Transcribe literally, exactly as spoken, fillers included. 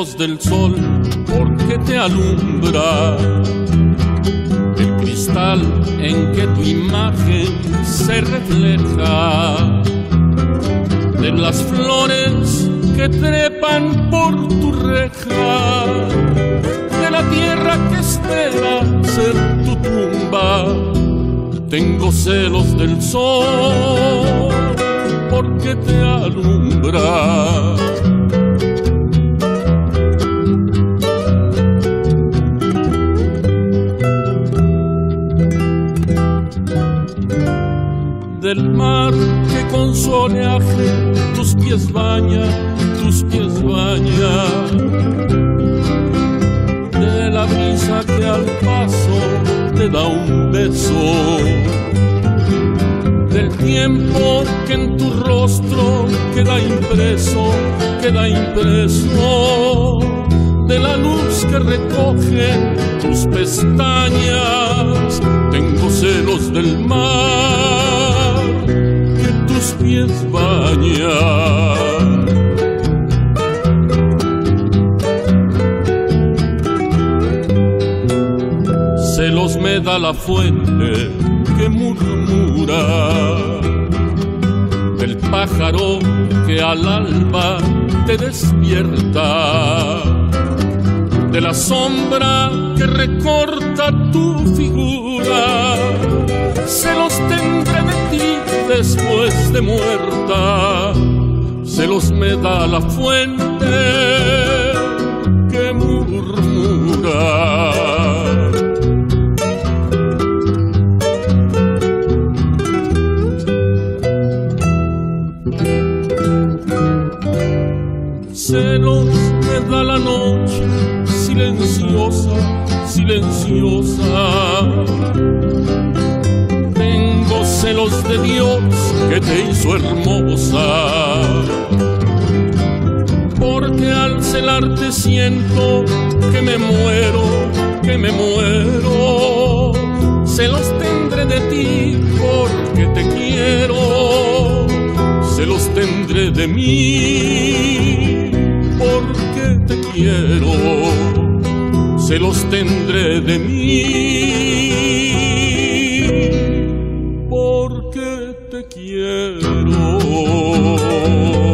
celos del sol porque te alumbra el cristal en que tu imagen se refleja, de las flores que trepan por tu reja, de la tierra que espera ser tu tumba. Tengo celos del sol porque te alumbra. Del mar que con su oleaje tus pies baña, tus pies baña, de la brisa que al paso te da un beso, del tiempo que en tu rostro queda impreso, queda impreso, de la luz que recoge tus pestañas. Tengo celos del mar que tus pies bañan. Celos me da la fuente que murmura, del pájaro que al alba te despierta, de la sombra que recorta tu figura. Celos tendré de ti después de muerta, celos me da la fuente que murmura. Celos me da la noche silenciosa, silenciosa. Tengo celos de Dios que te hizo hermosa, porque al celarte siento que me muero, que me muero. Celos tendré de ti porque te quiero, celos tendré de mí porque te quiero, celos tendré de mí porque te quiero.